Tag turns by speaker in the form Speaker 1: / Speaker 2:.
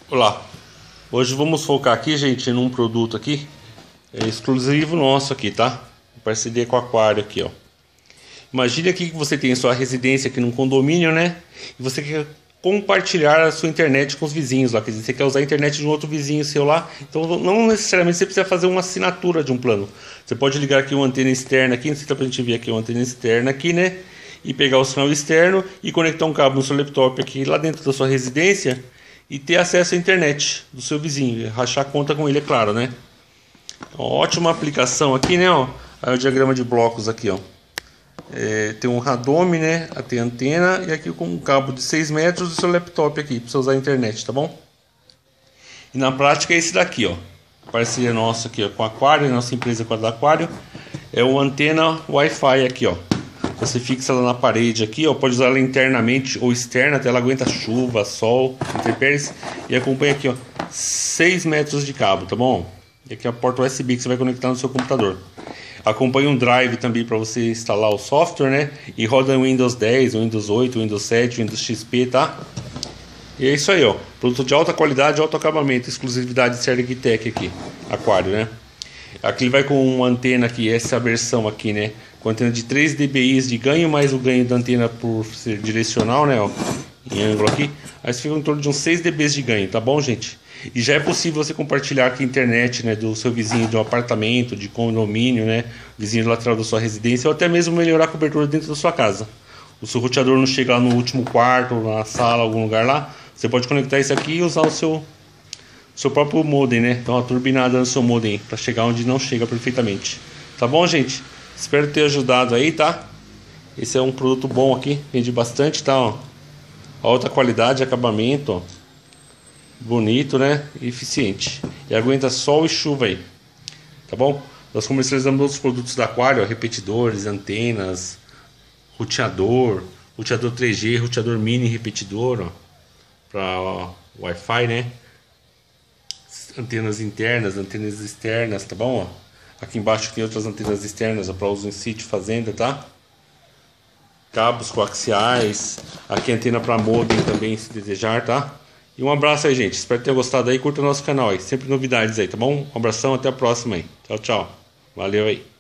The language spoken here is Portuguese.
Speaker 1: Olá, hoje vamos focar aqui, gente, num produto aqui exclusivo nosso aqui, tá? Em parceria com o Aquário aqui, ó. Imagine aqui que você tem a sua residência aqui num condomínio, né? E você quer compartilhar a sua internet com os vizinhos lá, quer dizer, você quer usar a internet de um outro vizinho seu lá, então não necessariamente você precisa fazer uma assinatura de um plano. Você pode ligar aqui uma antena externa aqui, não sei se dá pra gente ver aqui uma antena externa aqui, né? E pegar o sinal externo e conectar um cabo no seu laptop aqui lá dentro da sua residência e ter acesso à internet do seu vizinho, rachar conta com ele, é claro, né? Então, ótima aplicação aqui, né? Ó, aí o diagrama de blocos aqui, ó. Tem um radome, né? Tem antena e aqui com um cabo de 6 metros do seu laptop aqui, para você usar a internet, tá bom? E na prática é esse daqui, ó. Parceria nossa aqui, ó, com a Aquário, nossa empresa com a da Aquário. É uma antena Wi-Fi aqui, ó. Você fixa ela na parede aqui, ó, pode usar ela internamente ou externa, até ela aguenta chuva, sol, intempéries. E acompanha aqui, ó, 6 metros de cabo, tá bom? E aqui a porta USB que você vai conectar no seu computador. Acompanha um drive também para você instalar o software, né? E roda Windows 10, Windows 8, Windows 7, Windows XP, tá? E é isso aí, ó. Produto de alta qualidade, alto acabamento, exclusividade Sergitech aqui, Aquário, né? Aqui ele vai com uma antena aqui, essa versão aqui, né? Com antena de 3 dBi de ganho, mais o ganho da antena por ser direcional, né? Ó, em ângulo aqui. Aí você fica em torno de uns 6 dB de ganho, tá bom, gente? E já é possível você compartilhar aqui a internet, né? Do seu vizinho de um apartamento, de condomínio, né? Vizinho lateral da sua residência, ou até mesmo melhorar a cobertura dentro da sua casa. O seu roteador não chega lá no último quarto, na sala, algum lugar lá. Você pode conectar isso aqui e usar o seu próprio modem, né? Então uma turbinada no seu modem para chegar onde não chega perfeitamente. Tá bom, gente? Espero ter ajudado aí, tá? Esse é um produto bom aqui, vende bastante, tá? Ó. Alta qualidade, acabamento, ó. Bonito, né? E eficiente. E aguenta sol e chuva aí. Tá bom? Nós comercializamos outros produtos da Aquário, ó, repetidores, antenas, roteador 3G, roteador mini repetidor, ó, para Wi-Fi, né? Antenas internas, antenas externas, tá bom? Ó. Aqui embaixo tem outras antenas externas para uso em sítio, fazenda, tá? Cabos coaxiais. Aqui antena para modem também, se desejar, tá? E um abraço aí, gente. Espero que tenham gostado aí. Curta o nosso canal aí. Sempre novidades aí, tá bom? Um abração, até a próxima aí. Tchau, tchau. Valeu aí.